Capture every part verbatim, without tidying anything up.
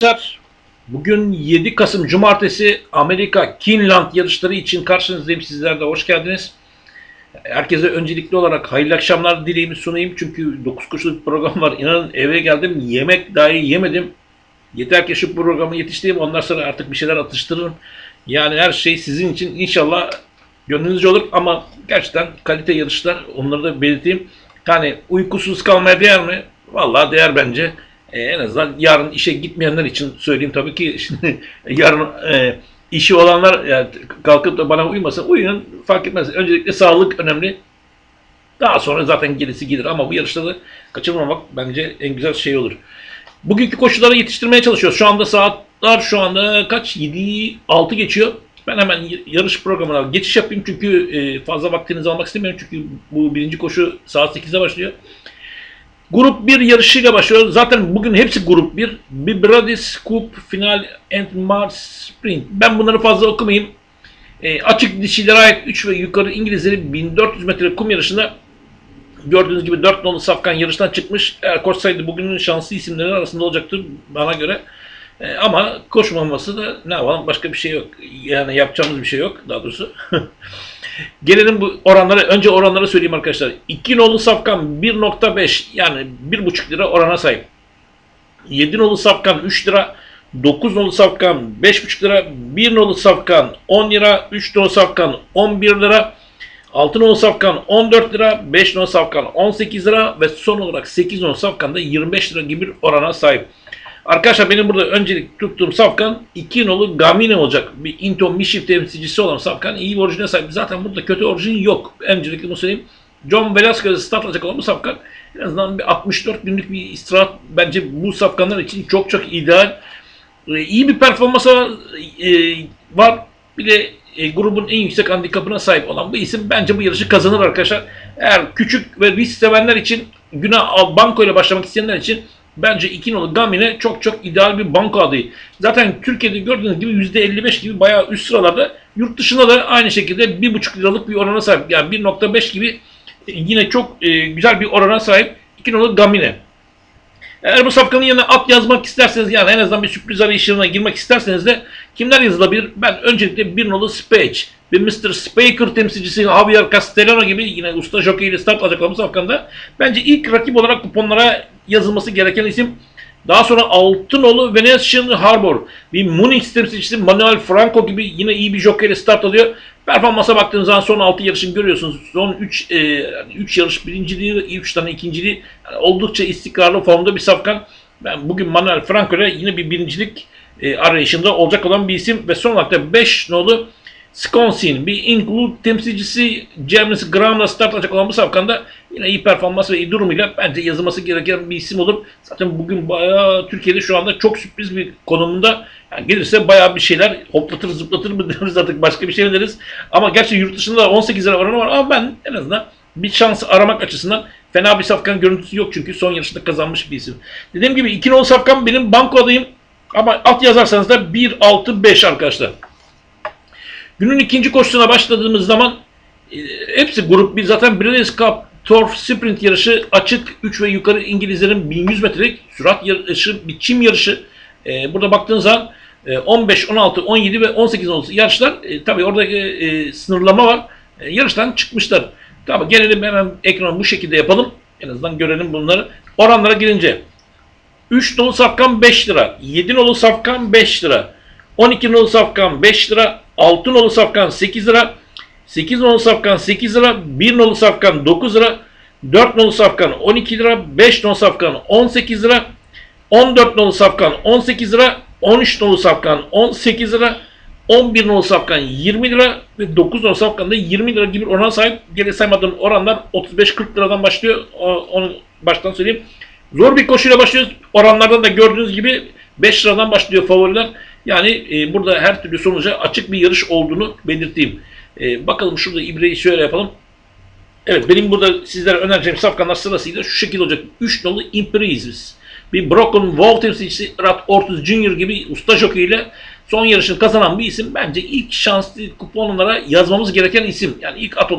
Arkadaşlar, bugün yedi Kasım Cumartesi Amerika Keeneland yarışları için karşınızdayım. Sizler de hoş geldiniz. Herkese öncelikli olarak hayırlı akşamlar dileğimi sunayım. Çünkü dokuz koşulu bir program var. İnanın eve geldim, yemek dahi yemedim. Yeter ki şu programı yetiştireyim, ondan sonra artık bir şeyler atıştırırım. Yani her şey sizin için inşallah gönlünüzce olur ama gerçekten kalite yarışlar, onları da belirteyim. Yani uykusuz kalmaya değer mi? Vallahi değer bence. Ee, en azından yarın işe gitmeyenler için söyleyeyim tabii ki. Şimdi yarın e, işi olanlar yani kalkıp da bana uymasın, uyuyun, fark etmez. Öncelikle sağlık önemli. Daha sonra zaten gerisi gelir ama bu yarışları kaçırmamak bence en güzel şey olur. Bugünkü koşuları yetiştirmeye çalışıyoruz. Şu anda saatler şu anda kaç? yedi altı geçiyor. Ben hemen yarış programına geçiş yapayım çünkü fazla vaktinizi almak istemiyorum. Çünkü bu birinci koşu saat sekizde başlıyor. Grup bir yarışıyla başlıyor. Zaten bugün hepsi grup bir. Bir Bradis Cup Final and Mars Sprint. Ben bunları fazla okumayayım. E, açık dişilere ait üç ve yukarı İngilizleri bin dört yüz metre kum yarışında gördüğünüz gibi dört nolu Safkan yarıştan çıkmış. Eğer koşsaydı bugünün şanslı isimleri arasında olacaktır bana göre. E, ama koşmaması da ne yapalım, başka bir şey yok. Yani yapacağımız bir şey yok daha doğrusu. Gelelim bu oranlara. Önce oranları söyleyeyim arkadaşlar. iki nolu Safkan bir nokta beş yani bir buçuk lira orana sahip. yedi nolu Safkan üç lira. dokuz nolu Safkan beş buçuk lira. bir nolu Safkan on lira. üç nolu Safkan on bir lira. altı nolu Safkan on dört lira. beş nolu Safkan on sekiz lira. Ve son olarak sekiz nolu Safkan da yirmi beş lira gibi bir orana sahip. Arkadaşlar benim burada öncelik tuttuğum Safkan iki nolu Gamine olacak. Bir Into Mischief temsilcisi olan Safkan iyi bir orijine sahip. Zaten burada kötü orijin yok. Öncelikle bunu söyleyeyim. John Velasquez'e start alacak olan bu Safkan en azından bir altmış dört günlük bir istirahat bence bu Safkanlar için çok çok ideal. Ee, iyi bir performansa e, var. Bir de e, grubun en yüksek handikapına sahip olan bu isim bence bu yarışı kazanır arkadaşlar. Eğer küçük ve risk sevenler için, güne banko ile başlamak isteyenler için bence iki nolu Gamine çok çok ideal bir banko adayı. Zaten Türkiye'de gördüğünüz gibi yüzde elli beş gibi bayağı üst sıralarda. Yurt dışında da aynı şekilde bir buçuk liralık bir orana sahip. Yani bir nokta beş gibi yine çok e, güzel bir orana sahip iki nolu Gamine. Eğer bu Safkan'ın yanına at yazmak isterseniz, yani en azından bir sürpriz arayışına girmek isterseniz de kimler yazılabilir? Ben öncelikle bir nolu Spage ve mister Spaker temsilcisi Javier Castellano gibi yine usta jockey ile start alacak olan bu Safkan'da bence ilk rakip olarak kuponlara yazılması gereken isim. Daha sonra altı nolu Venetian Harbor, bir Munich temsilcisi Manuel Franco gibi yine iyi bir jockey ile start alıyor. Performansa baktığınız zaman son altı yarışını görüyorsunuz. Son üç e, yarış birinciliği, üç tane ikinciliği, yani oldukça istikrarlı formda bir Safkan. Ben bugün Manuel Franco ile yine bir birincilik e, arayışında olacak olan bir isim. Ve son olarak da beş nolu Wisconsin, bir Include temsilcisi James Graham'la start alacak olan bu Safkan'da yine iyi performans ve iyi durumuyla bence yazılması gereken bir isim olur. Zaten bugün bayağı Türkiye'de şu anda çok sürpriz bir konumunda. Yani gelirse bayağı bir şeyler hoplatır zıplatır mı deriz, artık başka bir şey deriz. Ama gerçi yurt dışında da on sekiz lira oranı var ama ben en azından bir şans aramak açısından fena bir Safkan görüntüsü yok çünkü son yarışında kazanmış bir isim. Dediğim gibi iki nolu Safkan benim banko adayım ama at yazarsanız da bir altı beş arkadaşlar. Günün ikinci koşusuna başladığımız zaman e, hepsi grup bir. Zaten Breeders' Cup Turf Sprint yarışı açık üç ve yukarı İngilizlerin bin yüz metrelik sürat yarışı, bir çim yarışı. E, burada baktığınız zaman e, on beş, on altı, on yedi ve on sekiz olası yarışlar. E, tabii oradaki e, sınırlama var. E, yarıştan çıkmışlar. Tamam, gelelim hemen ekranı bu şekilde yapalım. En azından görelim bunları. Oranlara girince üç nolu Safkan beş lira, yedi nolu Safkan beş lira, on iki nolu Safkan beş lira, altı nolu Safkan sekiz lira, sekiz nolu Safkan sekiz lira, bir nolu Safkan dokuz lira, dört nolu Safkan on iki lira, beş nolu Safkan on sekiz lira, on dört nolu Safkan on sekiz lira, on üç nolu Safkan on sekiz lira, on bir nolu Safkan yirmi lira ve dokuz nolu Safkan da yirmi lira gibi orana sahip. Geri saymadığım oranlar otuz beş kırk liradan başlıyor. Onu baştan söyleyeyim. Zor bir koşuyla başlıyoruz. Oranlardan da gördüğünüz gibi beş liradan başlıyor favoriler. Yani e, burada her türlü sonuca açık bir yarış olduğunu belirteyim. E, bakalım şurada ibreyi şöyle yapalım. Evet, benim burada sizlere önereceğim Safkanlar sırasıyla şu şekilde olacak. üç nolu Imprezis, bir Broken Wall temsilcisi Rat Ortiz Junior gibi usta jockey ile son yarışını kazanan bir isim. Bence ilk şanslı kuponlara yazmamız gereken isim. Yani ilk at olarak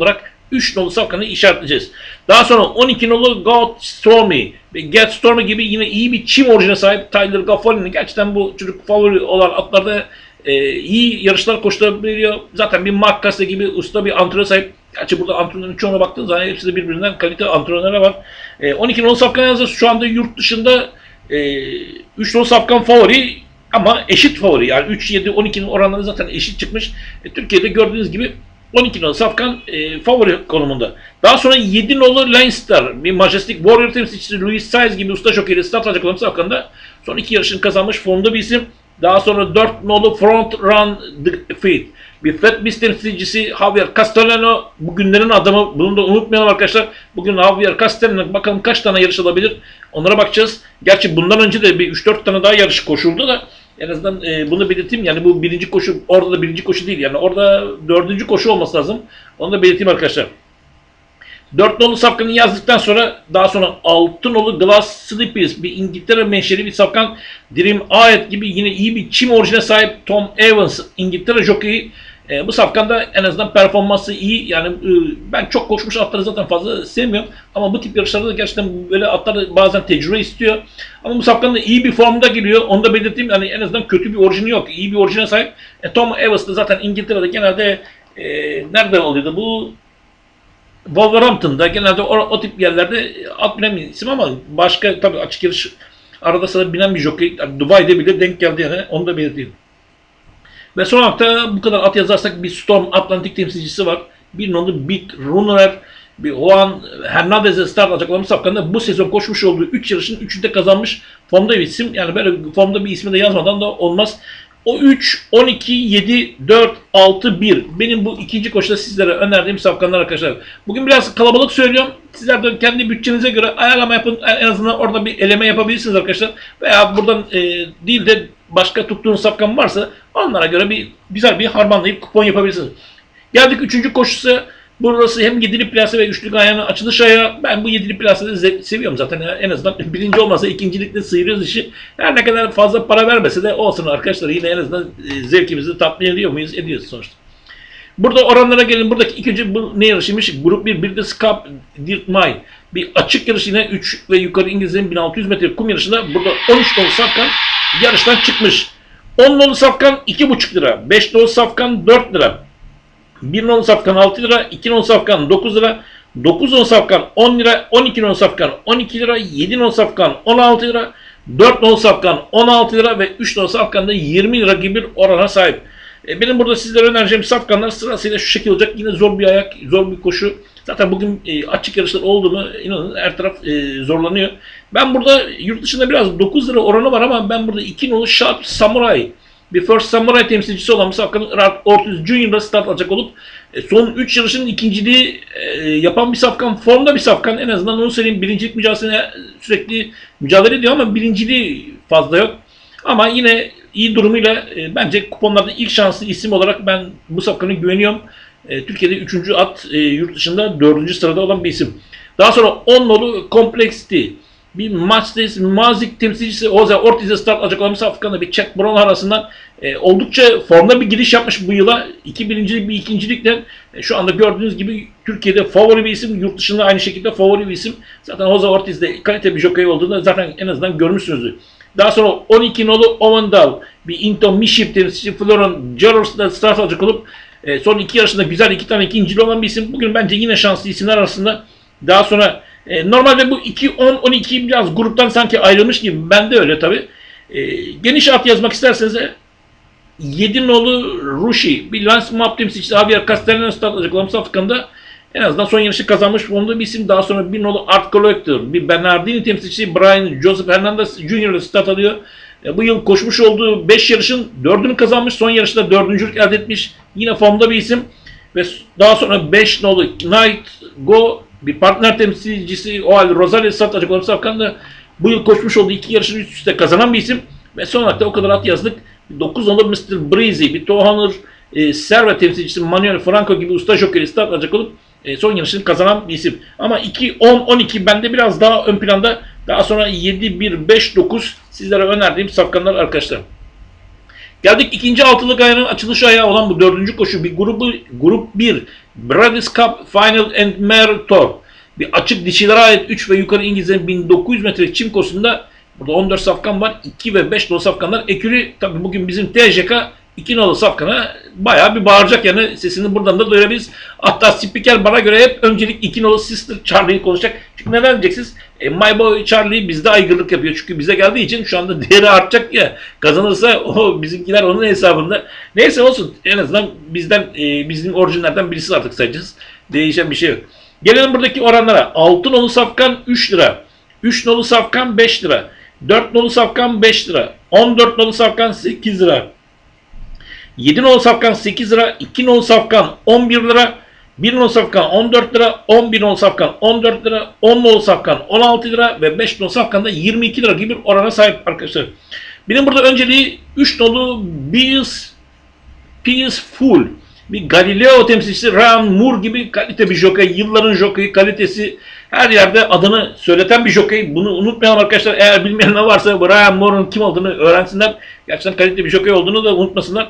üç nolu safkanı işaretleyeceğiz. Daha sonra on iki nolu Get Stormy ve Get Stormy gibi yine iyi bir çim orijine sahip Tyler Gaffali'nin gerçekten bu çocuk favori olan atlarda e, iyi yarışlar koşturabiliyor. Zaten bir Mark Casse gibi usta bir antrenör sahip. Gerçi burada antrenörün çoğuna baktığınız zaman hepsi de birbirinden kalite antrenörler var. E, on iki nolu safkan yazdı. Şu anda yurt dışında e, üç nolu safkan favori ama eşit favori. Yani üç, yedi, on ikinin oranları zaten eşit çıkmış. E, Türkiye'de gördüğünüz gibi on iki nolu safkan e, favori konumunda. Daha sonra yedi nolu Leinster, bir Majestic Warrior temsilcisi Louis Saez gibi usta jokeyle start alacak olan safkanda son iki yarışını kazanmış formda bir isim. Daha sonra dört nolu Front Run Defeat, bir Fat Beast temsilcisi Javier Castellano, bugünlerin adamı, bunu da unutmayalım arkadaşlar. Bugün Javier Castellano bakalım kaç tane yarış alabilir, onlara bakacağız. Gerçi bundan önce de bir üç dört tane daha yarış koşuldu da en azından e, bunu belirteyim. Yani bu birinci koşu, orada da birinci koşu değil. Yani orada dördüncü koşu olması lazım. Onu da belirteyim arkadaşlar. dört nolu safkanı yazdıktan sonra daha sonra altı nolu Glass Slippers, bir İngiltere menşeli bir safkan. Dream Ayet gibi yine iyi bir çim orijine sahip Tom Evans, İngiltere jokeyi. E, bu safkanda en azından performansı iyi. Yani e, ben çok koşmuş atları zaten fazla sevmiyorum. Ama bu tip yarışlarda da gerçekten böyle atlar bazen tecrübe istiyor. Ama bu safkan da iyi bir formda geliyor. Onu da belirteyim. Yani en azından kötü bir orijini yok. İyi bir orijine sahip. E, Tom Evans da zaten İngiltere'de genelde e, nerede oluyordu bu? Wolverhampton'da genelde o, o tip yerlerde at bilen bir isim ama başka tabii açık yarış arada sırada binen bir jockey. Yani Dubai'de bile denk geldi yani. Onu da belirteyim. Ve son hafta bu kadar at yazarsak bir Storm Atlantic temsilcisi var. Bir nolu Big Runner, bir Juan Hernandez'e start alacak olan safkanda bu sezon koşmuş olduğu üç yarışın üçünde kazanmış formda bir isim. Yani böyle formda bir ismi de yazmadan da olmaz. O üç, on iki, yedi, dört, altı, bir. Benim bu ikinci koşuda sizlere önerdiğim safkanlar arkadaşlar. Bugün biraz kalabalık söylüyorum. Sizler de kendi bütçenize göre ayarlama yapın. En azından orada bir eleme yapabilirsiniz arkadaşlar. Veya buradan e, değil de başka tuttuğunuz safkan varsa onlara göre bir güzel bir harmanlayıp kupon yapabilirsiniz. Geldik üçüncü koşusu. Burası hem yedili plase ve üçlü ayağının açılış ayağı. Ben bu yedili plaseleri seviyorum zaten. Yani en azından birinci olmasa ikincilikte sıyırıyoruz işi. Her ne kadar fazla para vermese de olsun arkadaşlar. Yine en azından zevkimizi tatmin ediyor muyuz? Ediyoruz sonuçta. Burada oranlara gelin. Buradaki ikinci bu ne yarışıymış? Grup bir, bir de Scap Dirt Mile. Bir açık yarış yine üç ve yukarı İngilizlerin bin altı yüz metre kum yarışında. Burada on üç nolu safkan yarıştan çıkmış. on nolu safkan iki buçuk lira. beş nolu safkan dört lira. bir nolu safkan altı lira, iki nolu safkan dokuz lira, dokuz nolu safkan on lira, on iki nolu safkan on iki lira, yedi nolu safkan on altı lira, dört nolu safkan on altı lira ve üç nolu safkan da yirmi lira gibi bir orana sahip. E, benim burada sizlere önereceğim safkanlar sırasıyla şu şekilde olacak. Yine zor bir ayak, zor bir koşu. Zaten bugün e, açık yarışlar oldu mu inanın her taraf e, zorlanıyor. Ben burada yurt dışında biraz dokuz lira oranı var ama ben burada iki nolu Sharp Samurai, bir First Samurai temsilcisi olan bu safkanın Ortiz Junior'da start alacak olup e, son üç yarışın ikinciliği e, yapan bir safkan, formda bir safkan. En azından onu söyleyeyim, birincilik mücadelesine sürekli mücadele ediyor ama birinciliği fazla yok. Ama yine iyi durumuyla e, bence kuponlarda ilk şanslı isim olarak ben bu safkanı güveniyorum. E, Türkiye'de üçüncü at, e, yurt dışında dördüncü sırada olan bir isim. Daha sonra on nolu Complexity, bir Maçtes Mazik temsilcisi Jose Ortiz'e start alacak olan safkanla bir Chad Brown arasından e, oldukça formda bir giriş yapmış bu yıla. İki birincilik bir ikincilikle e, şu anda gördüğünüz gibi Türkiye'de favori bir isim, yurt dışında aynı şekilde favori bir isim. Zaten Jose Ortiz de kalite bir jockey olduğunu zaten en azından görmüşsünüzdür. Daha sonra on iki nolu Ovendal, bir Into Miship temsilcisi Florian Jaros'da start alacak olup e, son iki yarışında güzel iki tane ikincili olan bir isim. Bugün bence yine şanslı isimler arasında. Daha sonra e, normalde bu iki on on iki biraz gruptan sanki ayrılmış gibi. Ben de öyle tabi. E, geniş at yazmak isterseniz yedi nolu Rushi, bir Lance Map temsilcisi Javier Castellano start alacak olan safkanda en azından son yarışı kazanmış olduğu bir isim. Daha sonra bir nolu Art Collector, bir Bernardini temsilcisi Brian Joseph Hernandez Junior'da start alıyor. E, bu yıl koşmuş olduğu beş yarışın dördünü kazanmış. Son yarışta dördüncülük elde etmiş. Yine formda bir isim. Ve daha sonra beş nolu Night Go, bir partner temsilcisi Oal Rosario start alacak olan safkanda bu yıl koşmuş olduğu iki yarışını üst üste kazanan bir isim. Ve son olarak da o kadar at yazdık. dokuz nolu mister Breezy, bir Tohanur e, Servet temsilcisi Manuel Franco gibi usta jokeri start alacak olup e, son yarışını kazanan bir isim. Ama iki on on iki bende biraz daha ön planda. Daha sonra yedi bir beş dokuz sizlere önerdiğim safkanlar arkadaşlar. Geldik ikinci altılık ayının açılış ayağı olan bu dördüncü koşu. Bir grubu, grup bir. Breeders' Cup Final and Marathon. Bir açık dişilere ait üç ve yukarı İngilizlerin bin dokuz yüz metre çim koşusunda burada on dört safkan var. iki ve beş nolu safkanlar. Ekürü tabi bugün bizim T J K iki nolu safkana bayağı bir bağıracak, yani sesini buradan da duyurabiliriz. Hatta spiker bana göre hep öncelik iki nolu Sister Charlie'yi konuşacak. Çünkü neden diyeceksiniz? E, My Boy Charlie bizde aygırlık yapıyor. Çünkü bize geldiği için şu anda değeri artacak ya. Kazanırsa o bizimkiler onun hesabında. Neyse olsun. En azından bizden e, bizim orijinallerden birisi artık sayacağız. Değişen bir şey yok. Gelelim buradaki oranlara. altı nolu safkan üç lira. üç nolu safkan beş lira. dört nolu safkan beş lira. on dört nolu safkan sekiz lira. yedi nolu safkan sekiz lira. iki nolu safkan on bir lira. bir nolu safkan on dört lira. on bir nolu safkan on dört lira. on nolu safkan on altı lira. Ve beş nolu safkan da yirmi iki lira gibi bir orana sahip arkadaşlar. Benim burada önceliği üç nolu Peaceful. Bir Galileo temsilcisi Ryan Moore gibi kalite bir jokey. Yılların jokeyi, kalitesi her yerde adını söyleten bir jokey. Bunu unutmayalım arkadaşlar. Eğer bilmeyenler varsa Ryan Moore'un kim olduğunu öğrensinler. Gerçekten kalite bir jokey olduğunu da unutmasınlar.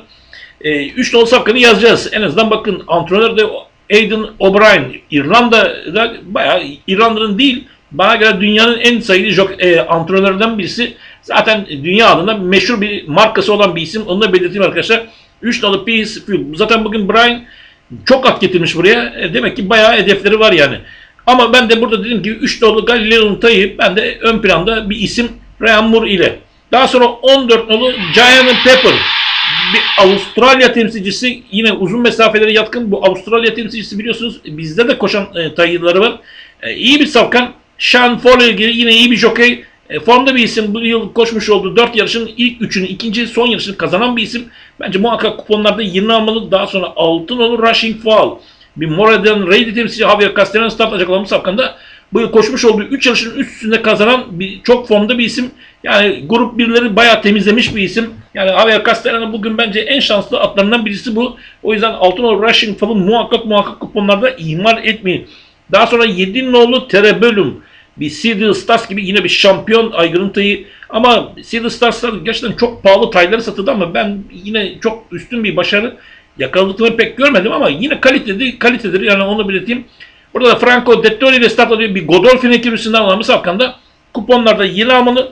üç nolu safkanı yazacağız. En azından bakın, antrenör de Aidan O'Brien. İrlanda'da bayağı, İrlanda'nın değil, bana göre dünyanın en sayılı jok, e, antrenörlerinden birisi. Zaten dünya adına meşhur bir markası olan bir isim. Onu da belirteyim arkadaşlar. üç nolu Peaceful. Zaten bugün Brian çok at getirmiş buraya. E, demek ki bayağı hedefleri var yani. Ama ben de burada dediğim gibi üç nolu Galileo Tay'ı ben de ön planda bir isim Ryan Moore ile. Daha sonra on dört nolu Giant Pepper. Bir Avustralya temsilcisi, yine uzun mesafelere yatkın bu Avustralya temsilcisi, biliyorsunuz bizde de koşan e, tayıları var. E, iyi bir safkan. Sean Foley yine iyi bir jokey. E, formda bir isim. Bu yıl koşmuş olduğu dört yarışın ilk üçünü, ikinci son yarışını kazanan bir isim. Bence muhakkak kuponlarda yerini almalı. Daha sonra altın olur Rushing Fall. Bir Moradon Reydi temsilci Javier Castellano start alacak olan bu safkanda bu yıl koşmuş olduğu üç yarışın üst üstünde kazanan bir çok formda bir isim. Yani grup birleri bayağı temizlemiş bir isim. Yani Javier Castellano bugün bence en şanslı atlarından birisi bu. O yüzden altın olur Rushing Fall'ı muhakkak muhakkak kuponlarda ihmal etmeyin. Daha sonra yedi nolu Terebellum. Bir Seedle Stars gibi yine bir şampiyon aygırın tayı. Ama Seedle Stars'lar gerçekten çok pahalı tayları satıldı ama ben yine çok üstün bir başarı yakaladıklarını pek görmedim ama yine kaliteli, kalitedir yani, onu belirteyim. Burada da Franco Dettori ile start alıyor. Bir Godolphin ekürüsünden alan bir safkanda kuponlarda yeni almalı.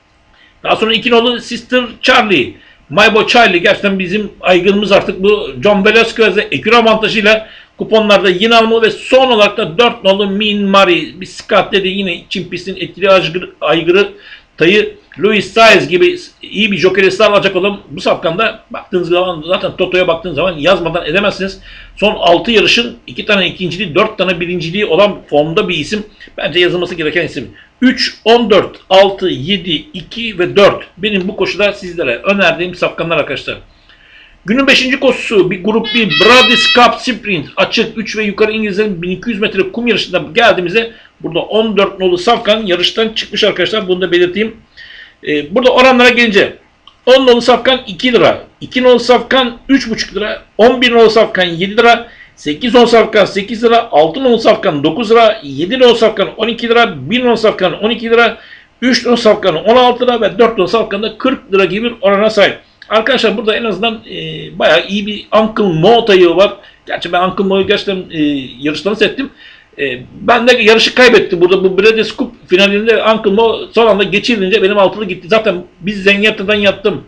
Daha sonra iki nolu Sister Charlie. My Boy Charlie gerçekten bizim aygırımız artık, bu John Velasquez'e ekür avantajıyla kuponlarda yine almalı. Ve son olarak da dört nolu Mean Murray. Bir Scott dedi yine Çin pistin etkili aygırı, aygırı tayı. Luis Saez gibi iyi bir jokeri start alacak olan bu safkanda baktığınız zaman, zaten Toto'ya baktığınız zaman yazmadan edemezsiniz. Son altı yarışın iki tane ikinciliği, dört tane birinciliği olan formda bir isim. Bence yazılması gereken isim. üç, on dört, altı, yedi, iki ve dört. Benim bu koşuda sizlere önerdiğim safkanlar arkadaşlar. Günün beşinci koşusu bir grup bir Breeders' Cup Sprint. Açık üç ve yukarı İngilizlerin bin iki yüz metre kum yarışında geldiğimizde burada on dört nolu safkan yarıştan çıkmış arkadaşlar. Bunu da belirteyim. Ee, burada oranlara gelince on nolu safkan iki lira, iki nolu safkan üç buçuk lira, on bir nolu safkan yedi lira, sekiz nolu safkan sekiz lira, altı nolu safkan dokuz lira, yedi nolu safkan on iki lira, bir nolu safkan on iki lira, üç nolu safkan on altı lira ve dört nolu safkan da kırk lira gibi bir orana sahip. Arkadaşlar burada en azından e, bayağı iyi bir Uncle Mo tayı var. Gerçi ben Uncle Mo'yu gerçekten e, yarışlarını seyrettim. E, ben de yarışı kaybetti. Burada bu Breeders' Cup finalinde Uncle Mo son anda geçirilince benim altılı gitti. Zaten biz Zenyatta'dan yattım.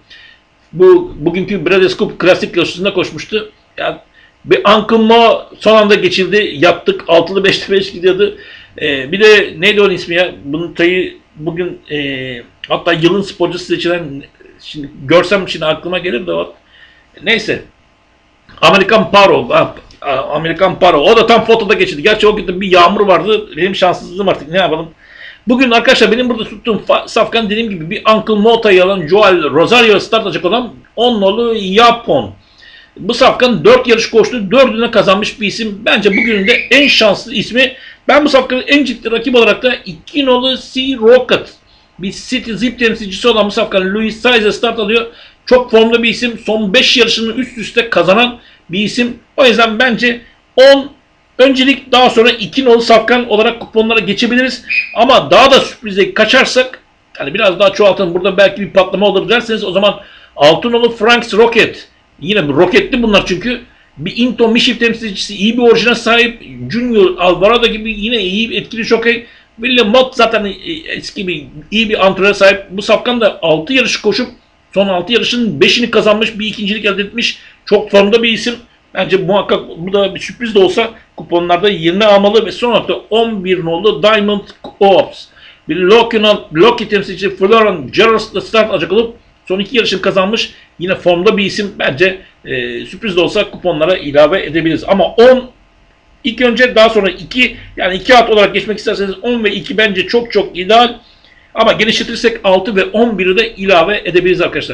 Bu bugünkü Breeders' Cup klasik yarışında koşmuştu. Yani bir Uncle Mo son anda geçildi. Yaptık. Altılı beşli beş gidiyordu. E, bir de neydi onun ismi ya? Bunun tayı bugün e, hatta yılın sporcusu seçilen, şimdi görsem şimdi aklıma gelir de o. Neyse. Amerikan Paro. Amerikan Paro. O da tam fotoda geçirdi. Gerçi o gün bir yağmur vardı. Benim şanssızlığım artık. Ne yapalım? Bugün arkadaşlar benim burada tuttuğum safkan dediğim gibi bir Uncle Mota'yı alan Joel Rosario start alacak olan on nolu Japon. Bu safkan dört yarış koştu. dördüne kazanmış bir isim. Bence bugünün de en şanslı ismi. Ben bu safkanın en ciddi rakip olarak da iki nolu Sea Rocket. Bir City Zip temsilcisi olan bu safkan Luis Saez'e start alıyor. Çok formda bir isim. Son beş yarışını üst üste kazanan bir isim. O yüzden bence on öncelik, daha sonra iki nolu safkan olarak kuponlara geçebiliriz. Ama daha da sürprize kaçarsak, yani biraz daha çoğaltalım, burada belki bir patlama olur derseniz, o zaman Altınolu Franks Rocket. Yine roketli bunlar çünkü. Bir Into Mişif temsilcisi, iyi bir orijine sahip. Junior Alvarado gibi yine iyi etkili jokey. William Mott zaten eski bir iyi bir antrenöre sahip. Bu safkan da altı yarış koşup son altı yarışın beşini kazanmış, bir ikincilik elde etmiş. Çok formda bir isim. Bence muhakkak bu da bir sürpriz de olsa kuponlarda yerini almalı ve son hafta on bir nolu Diamond Ops. Bir Loki temsilcisi Florian Gerrard'la start alacak olup son iki yarışını kazanmış. Yine formda bir isim. Bence e, sürpriz de olsa kuponlara ilave edebiliriz. Ama on ilk önce, daha sonra iki, yani iki at olarak geçmek isterseniz on ve iki bence çok çok ideal. Ama genişletirsek altı ve on biri de ilave edebiliriz arkadaşlar.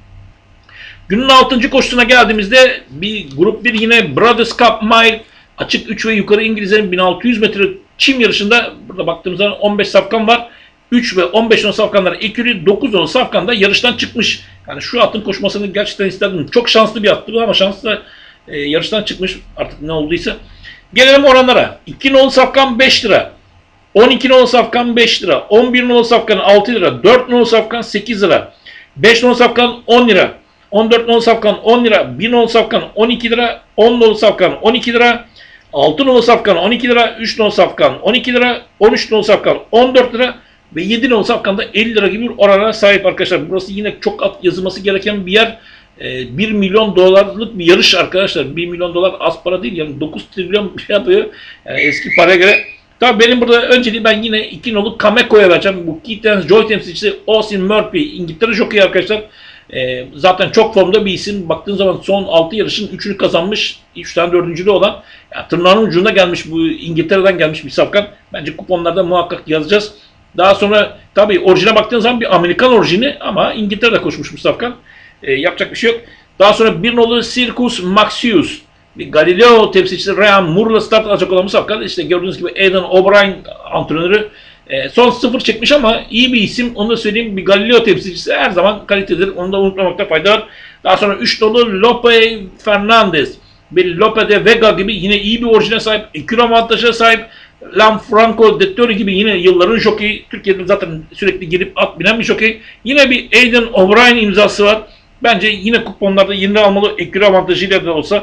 Günün altıncı koşusuna geldiğimizde bir grup bir yine Brothers Cup Mile açık üç ve yukarı İngilizlerin bin altı yüz metre çim yarışında burada baktığımızda on beş safkan var. üç ve on beş nolu safkanlar ekürü, dokuz nolu safkan da yarıştan çıkmış. Yani şu atın koşmasını gerçekten isterdim. Çok şanslı bir attı ama şanslı e, yarıştan çıkmış artık ne olduysa. Gelelim oranlara. iki nolu safkan beş lira. on iki nolu safkan beş lira. on bir nolu safkan altı lira. dört nolu safkan sekiz lira. beş nolu safkan on lira. on dört nolu safkan on lira. bir nolu safkan on iki lira. on nolu safkan on iki lira. altı nolu safkan on iki lira. üç nolu safkan on iki lira. on üç nolu safkan on dört lira. Ve yedi nolu safkan da elli lira gibi bir orana sahip arkadaşlar. Burası yine çok at yazılması gereken bir yer. bir milyon dolarlık bir yarış arkadaşlar. bir milyon dolar az para değil. Yani dokuz trilyon bir şey yapıyor. Yani eski paraya göre. Tabii benim burada önceliği ben yine iki nolu Kameko'ya vereceğim. Bu Keith Joy temsilcisi Austin Murphy. İngiltere jockey arkadaşlar. Ee, zaten çok formda bir isim. Baktığın zaman son altı yarışın üçünü kazanmış. üç tane dördüncülüğü olan. Yani tırnağının ucunda gelmiş, bu İngiltere'den gelmiş bir safkan. Bence kuponlarda muhakkak yazacağız. Daha sonra tabii orijine baktığın zaman bir Amerikan orijini ama İngiltere'de koşmuş bu safkan. Ee, yapacak bir şey yok. Daha sonra bir nolu Circus Maxius. Bir Galileo temsilcisi Ryan Moore'la start alacak olan bu safkan. İşte gördüğünüz gibi Aidan O'Brien antrenörü. E, son sıfır çekmiş ama iyi bir isim. Onu da söyleyeyim. Bir Galileo temsilcisi her zaman kalitedir. Onu da unutmamakta fayda var. Daha sonra üç nolu Lope Fernandez. Bir Lope de Vega gibi yine iyi bir orijine sahip. Ekür avantajına sahip. Lanfranco Dettori gibi yine yılların jockey. Türkiye'de zaten sürekli girip at binen bir jockey. Yine bir Aidan O'Brien imzası var. Bence yine kuponlarda yerini almalı. Ekür avantajıyla da olsa.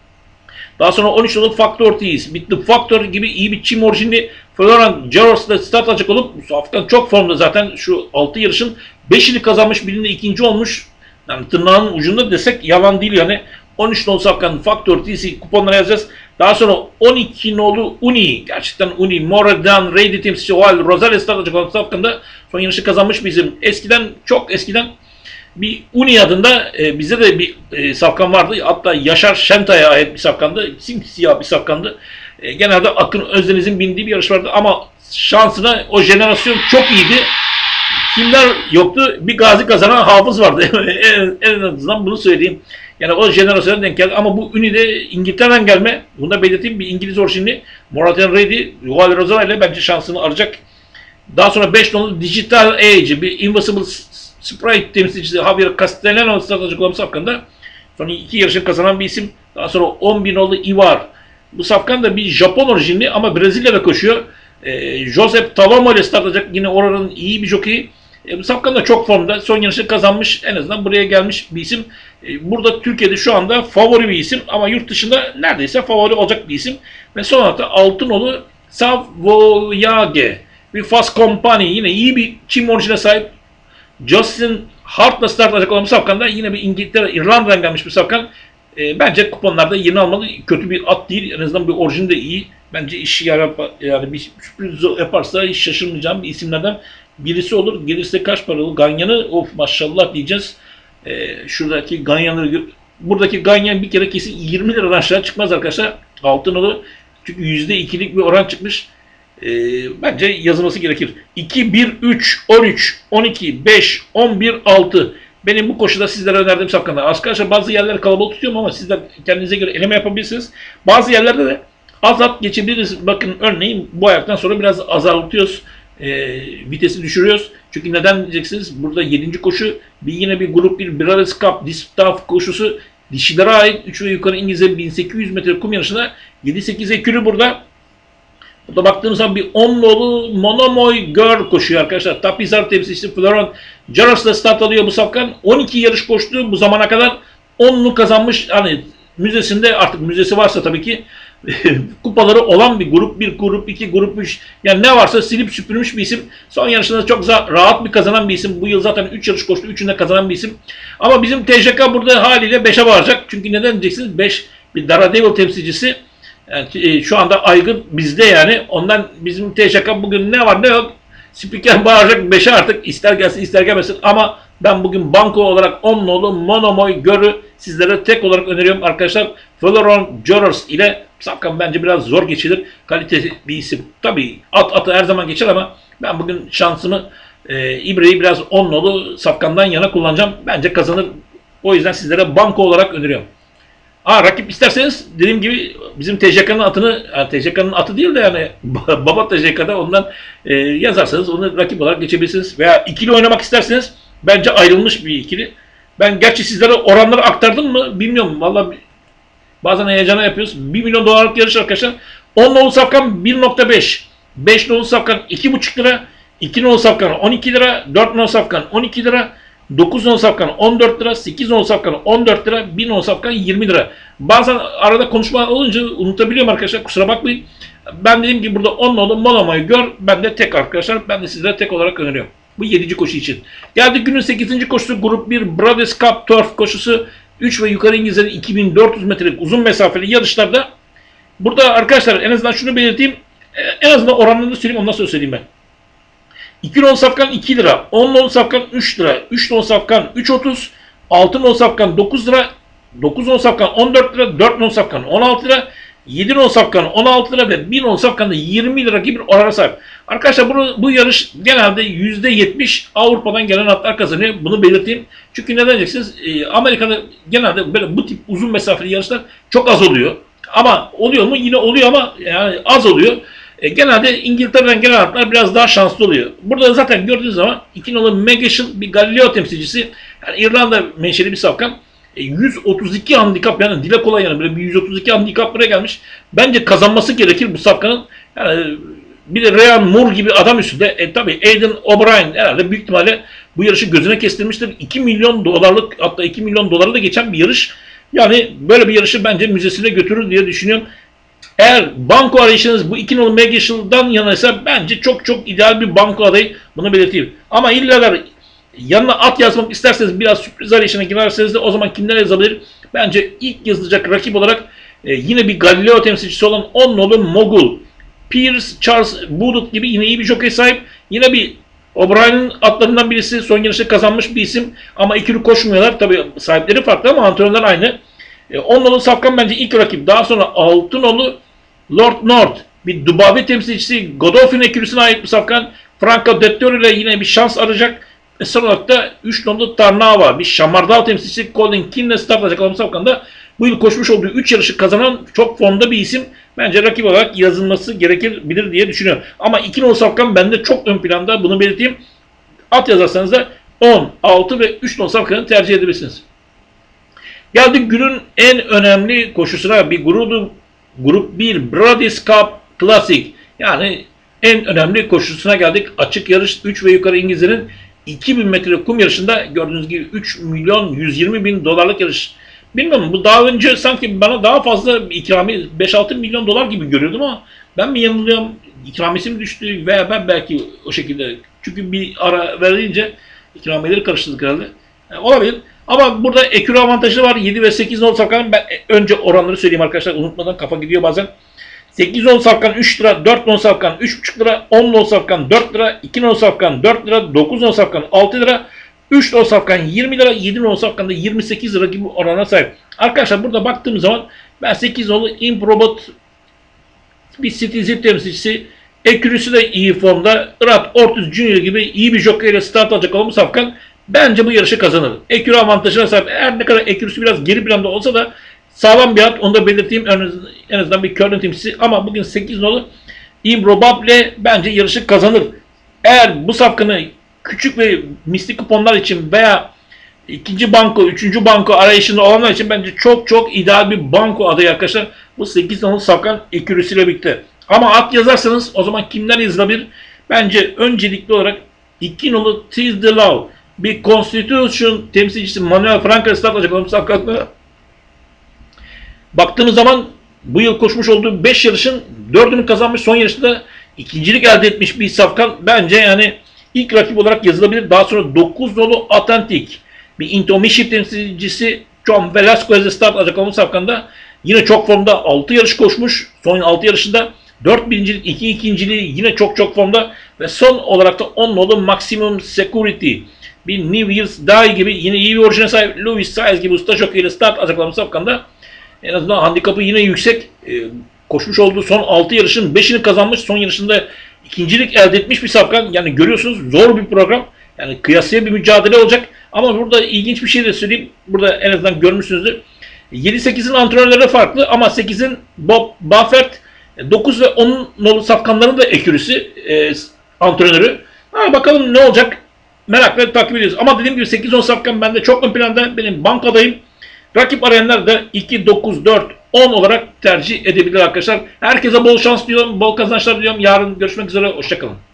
Daha sonra on üç nolu Factor T's. Bitti Factor gibi iyi bir çim orijinli Florian Gerrard'la start alacak olup bu hafta çok formda zaten şu altı yarışın beşini kazanmış, birinde ikinci olmuş. Yani tırnağının ucunda desek yalan değil yani. on üç nolu safkan Factor T'si kuponlara yazacağız. Daha sonra on iki nolu Uni, gerçekten Uni, Moredan, Rady temsilcisi Oal Rosales start alacak olan safkanda son yarışı kazanmış bizim. Eskiden, çok eskiden bir Uni adında e, bize de bir e, safkan vardı. Hatta Yaşar Şentay'a ait bir safkandı. Simsiyah bir safkandı. E, genelde Akın Özdeniz'in bindiği bir yarış vardı ama şansına o jenerasyon çok iyiydi. Kimler yoktu? Bir Gazi kazanan Hafız vardı. en, en azından bunu söyleyeyim. Yani o jenerasyona denk geldi. Ama bu Uni de İngiltere'den gelme. Bunu da belirteyim. Bir İngiliz orijinli. Moratan Ready, Yuval Rozana ile bence şansını arayacak. Daha sonra beş nolu Digital Age, bir Invisible Sprite temsilcisi Javier Castellano stratejik olan safkanda son iki yarışın kazanan bir isim. Daha sonra on bin nolu Ivar. Bu safkan da bir Japon orijinli ama Brezilya'da koşuyor. E, Josep Talomo ile start alacak. Yine oranın iyi bir jockey. E, bu safkan da çok formda. Son yarışı kazanmış. En azından buraya gelmiş bir isim. E, burada Türkiye'de şu anda favori bir isim ama yurt dışında neredeyse favori olacak bir isim. Ve son olarak da altı nolu Savoyage. Bir Fast Company. Yine iyi bir çim orijine sahip. Justin Hart'la start alacak olan bu safkan da yine bir İngiltere, İrlanda'dan gelmiş bir safkan. E, bence kuponlarda yeni almalı. Kötü bir at değil. En azından bir orijin de iyi. Bence işi yarar, yani bir sürpriz yaparsa hiç şaşırmayacağım bir isimlerden birisi olur. Gelirse kaç paralı Ganyan'ı of maşallah diyeceğiz. E, şuradaki Ganyan'ı, buradaki Ganyan bir kere kesin yirmi liradan aşağı çıkmaz arkadaşlar. Altın olur. Çünkü yüzde ikilik bir oran çıkmış. E, bence yazılması gerekir. iki, bir, üç, on üç, on iki, beş, on bir, altı. Benim bu koşuda sizlere önerdiğim safkanlar. Arkadaşlar bazı yerleri kalabalık tutuyorum ama sizler kendinize göre eleme yapabilirsiniz. Bazı yerlerde de az at geçebiliriz. Bakın örneğin bu ayaktan sonra biraz azaltıyoruz. E, vitesi düşürüyoruz. Çünkü neden diyeceksiniz? Burada yedinci koşu bir yine bir grup bir Brothers Cup Distaff koşusu. Dişilere ait üç ve yukarı İngilizce bin sekiz yüz metre kum yarışında yedi sekiz ekürü burada. Burada baktığımız zaman bir on nolu Monomoy Girl koşuyor arkadaşlar. Tapizar temsilcisi Florent Jaros'la start alıyor bu safkan. on iki yarış koştu bu zamana kadar. onunu kazanmış. Hani müzesinde, artık müzesi varsa tabii ki, kupaları olan bir grup. Bir, grup iki, grup üç. Yani ne varsa silip süpürmüş bir isim. Son yarışında çok rahat bir kazanan bir isim. Bu yıl zaten üç yarış koştu. üçünde kazanan bir isim. Ama bizim T J K burada haliyle beşe varacak. Çünkü neden diyeceksiniz? beş bir Daredevil temsilcisi. Yani şu anda aygın bizde yani. Ondan bizim T J K bugün ne var ne yok. Spiker bağıracak beşe artık, ister gelsin ister gelmesin. Ama ben bugün banko olarak on nolu Monomoy Gör'ü sizlere tek olarak öneriyorum arkadaşlar. Florent Joros ile safkan bence biraz zor geçilir. Kaliteli bir isim. Tabii at atı her zaman geçer ama ben bugün şansımı e, İbre'yi biraz on nolu safkandan yana kullanacağım. Bence kazanır. O yüzden sizlere banko olarak öneriyorum. Ha, rakip isterseniz dediğim gibi bizim T J K'nın atını, yani T J K'nın atı değil de yani baba T J K'da ondan e, yazarsanız onu rakip olarak geçebilirsiniz. Veya ikili oynamak isterseniz bence ayrılmış bir ikili. Ben gerçi sizlere oranları aktardım mı bilmiyorum. Vallahi bazen heyecana yapıyoruz. bir milyon dolarlık yarış arkadaşlar. on nolu safkan bir nokta beş. beş nolu safkan iki buçuk lira. iki nolu safkan on iki lira. dört nolu safkan on iki lira. dokuz nolu safkan on dört lira, sekiz nolu safkan on dört lira, bir nolu safkan yirmi lira. Bazen arada konuşma olunca unutabiliyorum arkadaşlar, kusura bakmayın. Ben dediğim gibi burada on nolu Monomoy Gör, ben de tek arkadaşlar, ben de sizlere tek olarak öneriyorum. Bu yedinci koşu için. Geldik günün sekizinci koşusu, Grup bir Brothers Cup Turf koşusu. üç ve yukarı İngilizlerin iki bin dört yüz metrelik uzun mesafeli yarışlarda. Burada arkadaşlar en azından şunu belirteyim, en azından oranlarını söyleyeyim, ondan sonra söyleyeyim ben. iki nolu safkan iki lira, on nolu safkan üç lira, üç nolu safkan üç otuz, altı nolu safkan dokuz lira, dokuz nolu safkan on dört lira, dört nolu safkan on altı lira, yedi nolu safkan on altı lira ve bir nolu safkan da yirmi lira gibi bir orana sahip. Arkadaşlar bunu, bu yarış genelde yüzde yetmiş Avrupa'dan gelen atlar kazanıyor. Bunu belirteyim. Çünkü neden diyeceksiniz? E, Amerika'da genelde böyle bu tip uzun mesafeli yarışlar çok az oluyor. Ama oluyor mu? Yine oluyor ama yani az oluyor. E, genelde İngiltere'den gelen atlar biraz daha şanslı oluyor. Burada zaten gördüğünüz zaman iki nolu Megashield bir Galileo temsilcisi. Yani İrlanda menşeli bir safkan. E, yüz otuz iki handikap, yani dile kolay, yani böyle bir yüz otuz iki handikap buraya gelmiş. Bence kazanması gerekir bu safkanın. Yani bir de Ryan Moore gibi adam üstünde. E, tabii Aidan O'Brien herhalde büyük ihtimalle bu yarışı gözüne kestirmiştir. iki milyon dolarlık, hatta iki milyon doları da geçen bir yarış. Yani böyle bir yarışı bence müzesine götürür diye düşünüyorum. Eğer banko arayışınız bu iki nolu Megashield'dan yanaysa bence çok çok ideal bir banko adayı, bunu belirteyim. Ama illa yanına at yazmak isterseniz, biraz sürpriz arayışına girerseniz de o zaman kimler yazabilir? Bence ilk yazılacak rakip olarak e, yine bir Galileo temsilcisi olan on nolu Mogul. Pierce, Charles Woodard gibi yine iyi bir jockey sahip. Yine bir O'Brien'in atlarından birisi, son yarışta kazanmış bir isim ama ikili koşmuyorlar. Tabii sahipleri farklı ama antrenörler aynı. E, on nolu safkan bence ilk rakip. Daha sonra altı nolu Lord North, bir Dubavi temsilcisi, Godolphin ekürüsüne ait bir safkan. Franco Dettori ile yine bir şans arayacak. Ve son olarak da üç nolu Tarnava, bir Şamardal temsilcisi Colin Keane ile start alacak olan safkan da bu yıl koşmuş olduğu üç yarışı kazanan çok formda bir isim. Bence rakip olarak yazılması gerekir bilir diye düşünüyorum. Ama iki nolu safkan bende çok ön planda, bunu belirteyim. At yazarsanız da on, altı ve üç nolu safkanı tercih edebilirsiniz. Geldik günün en önemli koşusuna, bir grubu, grup bir Brothers Cup Classic. Yani en önemli koşusuna geldik. Açık yarış üç ve yukarı İngilizlerin iki bin metre kum yarışında gördüğünüz gibi üç milyon yüz yirmi bin dolarlık yarış. Bilmiyorum, bu daha önce sanki bana daha fazla ikrami beş altı milyon dolar gibi görüyordum ama ben mi yanılıyorum, ikramiyesi mi düştü veya ben belki o şekilde, çünkü bir ara verince ikramiyeleri karıştırdık herhalde. Yani olabilir. Ama burada ekürü avantajı var. yedi ve sekiz nolu safkanın, ben önce oranları söyleyeyim arkadaşlar, unutmadan kafa gidiyor bazen. sekiz nolu safkan üç lira, dört nolu safkan üç buçuk lira, on nolu safkan dört lira, iki nolu safkan dört lira, dokuz nolu safkan altı lira, üç nolu safkan yirmi lira, yedi nolu safkan da yirmi sekiz lira gibi orana sahip. Arkadaşlar burada baktığım zaman ben sekiz nolu Improbot, bir Citizen temsilcisi, ekürüsü de iyi formda, Irat Ortiz Junior gibi iyi bir jockey ile start alacak olan bu safkan bence bu yarışı kazanır. Ekürü avantajına sahip. Her ne kadar ekürüsü biraz geri planda olsa da sağlam bir at, onu da belirteyim. En azından bir curling temsilcisi. Ama bugün sekiz nolu Improbable bence yarışı kazanır. Eğer bu safkanı küçük ve mistik kuponlar için veya ikinci banko, üçüncü banko arayışında olanlar için bence çok çok ideal bir banko adayı arkadaşlar. Bu sekiz nolu safkan ekürüsüyle birlikte. Ama at yazarsanız o zaman kimler yazılabilir? Bence öncelikli olarak iki nolu Tis the Law, bir Constitution temsilcisi Manuel Franco start alacak olan safkanlığı. Baktığımız zaman bu yıl koşmuş olduğu beş yarışın dördünü kazanmış, son yarışında ikincilik elde etmiş bir safkan. Bence yani ilk rakip olarak yazılabilir. Daha sonra dokuz nolu Authentic, bir Intomishi temsilcisi John Velasquez'e start alacak olan safkanda yine çok formda, altı yarış koşmuş. Son altı yarışında dört birincilik, iki ikinciliği yine çok çok formda ve son olarak da on nolu Maximum Security, bir New Year's Day gibi yine iyi bir orijine sahip Louis Saez gibi usta jockey ile start alacak olan safkanda en azından handikapı yine yüksek. E, koşmuş olduğu son altı yarışın beşini kazanmış. Son yarışında ikincilik elde etmiş bir safkan. Yani görüyorsunuz zor bir program. Yani kıyasıya bir mücadele olacak. Ama burada ilginç bir şey de söyleyeyim. Burada en azından görmüşsünüzdür. yedi sekizin antrenörleri farklı ama sekizin Bob Baffert, dokuz ve on nolu safkanların da ekürüsü e, antrenörü. Ha, bakalım ne olacak? Merakla takip ediyoruz. Ama dediğim gibi sekiz on safkan bende çok ön planda. Benim bankadayım. Rakip arayanlar da iki, dokuz, dört, on olarak tercih edebilir arkadaşlar. Herkese bol şans diliyorum, bol kazançlar diliyorum. Yarın görüşmek üzere, hoşçakalın.